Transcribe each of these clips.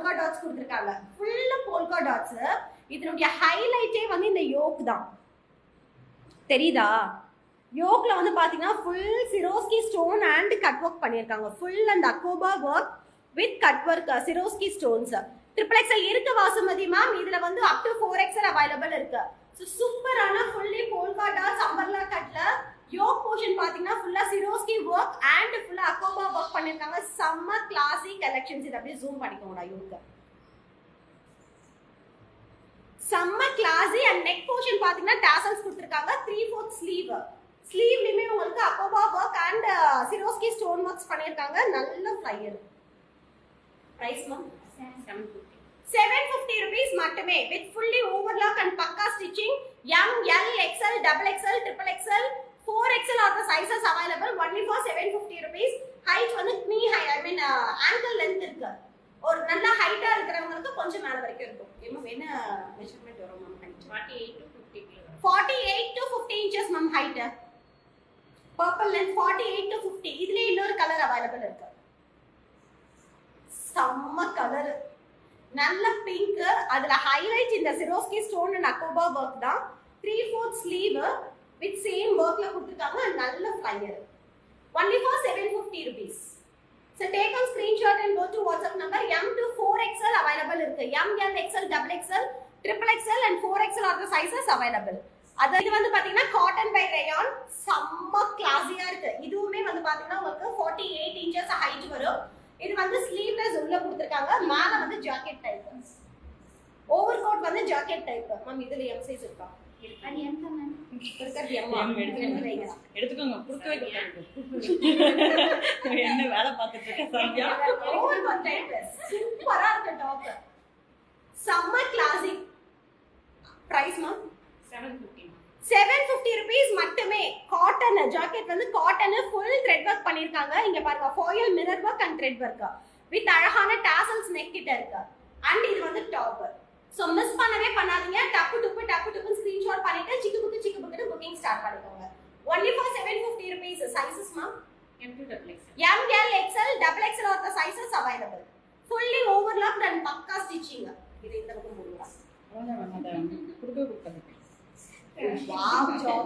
polka dots கொடுத்திருக்காங்க. full polka dots. இதனுடைய ஹைலைட்டே வந்து இந்த யோக் தான். தெரியுதா? யோக்ல வந்து பாத்தீங்கன்னா full Swarovski stone and cut work பண்ணிருக்காங்க. full and akoba work with cut work Swarovski stones. XXL இருக்கு வாசுமதி மேம். இதுல வந்து up to 4XL available இருக்கு. So சூப்பரான fully polka dots umbrella cutல yoke portion பாத்தீங்கன்னா ஃபுல்லா Swarovski work and ஃபுல்லா akoba work பண்ணிருக்காங்க. செம்ம classy collections. இத அப்படியே zoom பண்ணிக்கோங்கடா yoke. செம்ம classy and neck portion பாத்தீங்கன்னா tassels கொடுத்திருக்காங்க. 3/4 sleeve. ஸ்லீவ்லயுமே உங்களுக்கு akoba work and Swarovski stone works பண்ணிருக்காங்க. நல்ல flyer. Price ma'am 750 rupees மட்டுமே with fully overlock and pakka stitching. M, L, XL, XXL, XXL, 4XL are the sizes available only for 750 rupees. Height வந்து knee height, I mean ankle length இருக்கு. ஒரு நல்ல ஹைட்டா இருக்கிறவங்களுக்கு கொஞ்சம் மேல வரைக்கும் இருக்கும். என்ன மெஷர்மென்ட் வரும் ma'am? height 48 to 50 inches ma'am height. purple length 48 to 50. இதுல இன்னொரு கலர் அவைலபிள் இருக்கு. செம்ம கலர், நல்ல பிங்க். அதுல ஹைலைட் இந்த Swarovski stone and akoba work தான். 3/4 sleeve with same workல கொடுத்திருக்காங்க. நல்ல flyer. only for 750 rupees. So take a screenshot and go to WhatsApp number. M to 4XL available இருக்கு. M, L, XL, XXL, XXL and 4XL are the sizes available. அது இது வந்து பாத்தீங்கன்னா cotton by rayon. செம்ம கிளாஸியா இருக்கு. இதுவுமே வந்து பாத்தீங்கன்னா உங்களுக்கு 48 inches height வரும். இது வந்து ஸ்லீவ்லெஸ் உள்ள கொடுத்திருக்காங்க. மேல வந்து ஜாக்கெட் டைப். ஓவர் கோட் வந்து ஜாக்கெட் டைப். மேம் இதுல எம் சைஸ் இருக்கா? அது எம் தான் மேம். இருக்கிறது எம். எடுத்துக்கோங்க. குறுக்க வைக்க என்ன வேலை பார்த்துட்டு இருக்க சாமியா? Over coat type. சூப்பரா இருக்கு டாப். செம்ம கிளாசிக். பிரைஸ் மேம் 750 rupees மட்டுமே. காட்டன் ஜாக்கெட் வந்து காட்டன் full thread work பண்ணிருக்காங்க. இங்க பாருங்க foil mirror work and thread work with அழகான tassels neck கிட்ட இருக்கு. and இது வந்து டாப். சோ மிஸ் பண்ணவே பண்ணாதீங்க. டப்பு டுப்பு ஸ்கிரீன்ஷாட் பண்ணிட்டு சிக்கு புக்கு புக்கிங் ஸ்டார்ட் பண்ணிக்கோங்க. only for 750 rupees. sizes ma'am M to XXL. M, L, XL, XXL are the sizes available. fully overlocked and pakka stitching. இது இந்த பக்கம் போடுங்க. அவ்வளவுதான் குறுக்க வாவ்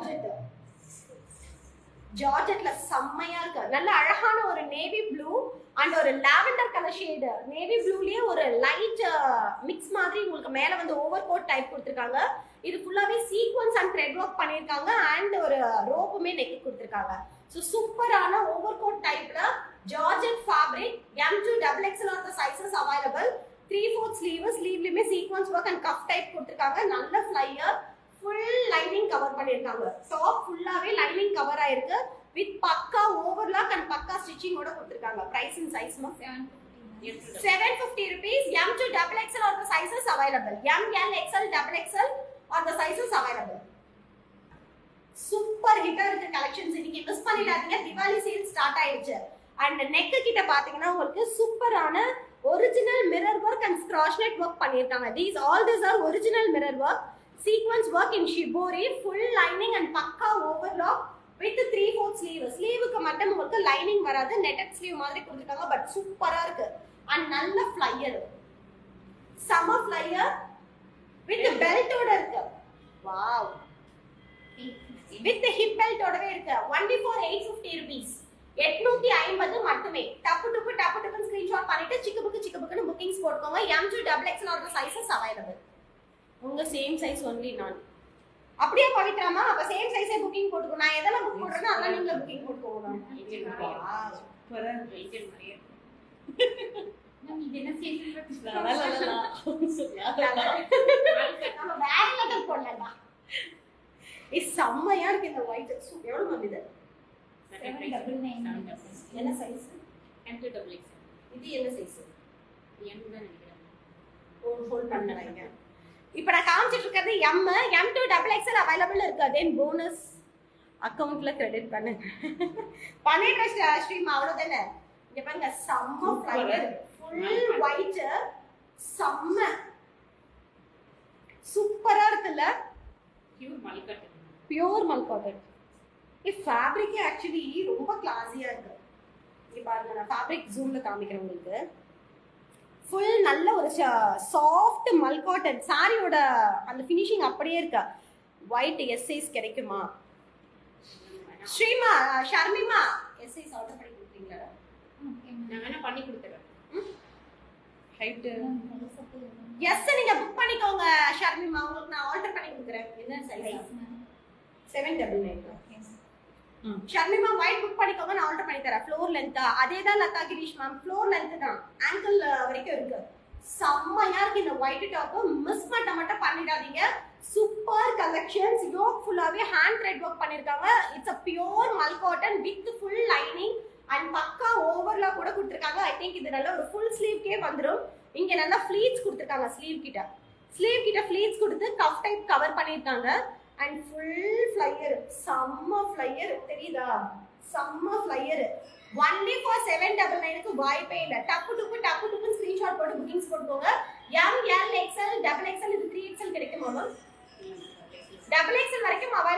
ஜார்ஜெட்ல செம்மையா இருக்கு. நல்ல அழகான ஒரு நேவி ப்ளூ அண்ட் ஒரு லாவெண்டர் கலர் ஷேட். நேவி ப்ளூலயே ஒரு லைட் மிக்ஸ் மாதிரி உங்களுக்கு மேல வந்து ஓவர் கோட் டைப் கொடுத்திருக்காங்க. இது ஃபுல்லாவே சீக்வென்ஸ் அண்ட் த்ரெட் வர்க் பண்ணிருக்காங்க அண்ட் ஒரு ரோப்புமே நெக் கொடுத்திருக்காங்க. சோ சூப்பரான ஓவர் கோட் டைப்ல georgette fabric. M to XXL are the sizes available. 3/4 sleeve. ஸ்லீவ்லயுமே sequins work and cuff type கொடுத்திருக்காங்க. நல்ல ஃப்ளையர். full lining cover பண்ணிருக்காங்க. டாப் ஃபுல்லாவே lining cover ஆயிருக்கு with பக்கா overlock and பக்கா stitching ஓட கொடுத்திருக்காங்க. price and size மா 750 rupees. M to XXL are the sizes available. M, L, XL, XXL are the sizes available. Super ஹிட்டா இருக்கு கலெக்ஷன்ஸ். இன்னைக்கு மிஸ் பண்ணிடாதீங்க. திவாலி சேல் ஸ்டார்ட் ஆயிடுச்சு. and neck கிட்ட பாத்தீங்கன்னா உங்களுக்கு சூப்பரான original mirror work and crochet work பண்ணிருக்காங்க. all these are original mirror work. Sequence work in shibori, full lining and pakka overlock with 3/4 sleeve. ஸ்லீவுக்கு மட்டும் உங்களுக்கு லைனிங் வராது. netted sleeve மாதிரி கொடுத்திருக்காங்க. பட் சூப்பரா இருக்கு. and நல்ல flyer. summer flyer with belt ஓட இருக்கு. wow. with the hip belt ஓடவே இருக்கு. only for 850 rupees. 850 மட்டுமே. டப்பு டுப்பு ஸ்கிரீன்ஷாட் பண்ணிட்டு சிக்கு புக்குன்னு புக்கிங்ஸ் போட்டுக்கோங்க. M to XXL are the sizes available. உங்க சேம் சைஸ் ஒன்லி நான். அப்படியே பவித்ராமா அப்ப சேம் சைஸே புக்கிங் போட்டுக்கோ. நான் எதெல்லாம் புக் போடுறேனோ அதெல்லாம் நீங்க புக்கிங் போட்டுக்கோங்க. சூப்பரா வெயிட்டட் மாதிரியே நம்ம இது என்ன சேல்ஸ் நம்ம வேற லெவல் போடலடா. செம்மையா இருக்கு இந்த ஒயிட். எவ்வளவு மேம் இது? 799. என்ன சைஸ்? M to XXL. இது என்ன சைஸ்? M தான் நினைக்கிறேன். ஹோல்ட் பண்ணலாங்க. இப்போ நான் காமிச்சிட்டு இருக்கிறது M to XXL அவைலபிள் இருக்கு. தென் போனஸ் அக்கவுண்ட்ல கிரெடிட் பண்ணுங்க. பண்ணிடுற ஸ்ட்ரீம் அவ்வளவுதானே. இங்க பாருங்க செம்ம ஃப்ளையர். ஃபுல் ஒயிட் செம்ம சூப்பரா இருக்குல்ல. Pure mul cotton. இந்த ஃபேப்ரிக் ஆக்சுவலி ரொம்ப கிளாஸியா இருக்கு. இங்க பாருங்க நான் ஃபேப்ரிக் ஜூம்ல காமிக்கிறேன் உங்களுக்கு. ஃபுல் நல்ல ஒரு சாஃப்ட் மல் காட்டன் சாரியோட அந்த ஃபினிஷிங் அப்படியே இருக்கு. ஒயிட் எஸ் சைஸ் கிடைக்குமா? ஸ்ரீமா ஷர்மிமா எஸ் சைஸ் ஆர்டர் பண்ணி கொடுத்தீங்களா? நான் வேணா பண்ணி கொடுத்துறேன். ஹைட் எஸ் நீங்க புக் பண்ணிக்கோங்க ஷர்மிமா, உங்களுக்கு நான் ஆர்டர் பண்ணி கொடுக்குறேன். என்ன சைஸ்? 799. ஷர்மிமா ஒயிட் புக் பண்ணிக்கோங்க, நான் ஆர்டர் பண்ணி தரேன். ஃப்ளோர் லென்த் அதே தான் Latha Girish ma'am, floor length தான், ஆங்கிள் வரைக்கும் இருக்கு. செம்மையா இருக்கு இந்த ஒயிட் டாப், மிஸ் மட்டும் பண்ணிடாதீங்க. சூப்பர் கலெக்ஷன்ஸ், யோக் ஃபுல்லாவே ஹேண்ட் த்ரெட் ஒர்க் பண்ணிருக்காங்க. It's a pure mul cotton with full lining and பக்கா ஓவர்லா கூட கொடுத்திருக்காங்க. ஐ திங்க் இது நல்ல ஒரு ஃபுல் ஸ்லீவ்க்கே வந்துரும். இங்க நல்லா ஃப்ளீட்ஸ் கொடுத்திருக்காங்க, ஸ்லீவ் கிட்ட ஃப்ளீட்ஸ் கொடுத்து கஃப் டைப் கவர் பண்ணிருக்காங்க. அண்ட் ஃபுல் ஃப்ளையர், செம்ம ஃப்ளையர் தெரியுதா? செம்ம ஃப்ளையர். ஒன்லி ஃபார் 799க்கு வாய்ப்பே இல்ல. டப்பு டுப்பு ஸ்கிரீன்ஷாட் போட்டு புக்கிங்ஸ் போட்டுக்கோங்க. M, L, XL, double XL, இது 3XL கிடைக்குமா மேம்? டபுள் எக்ஸ்எல் வரைக்கும் அவைலபிள்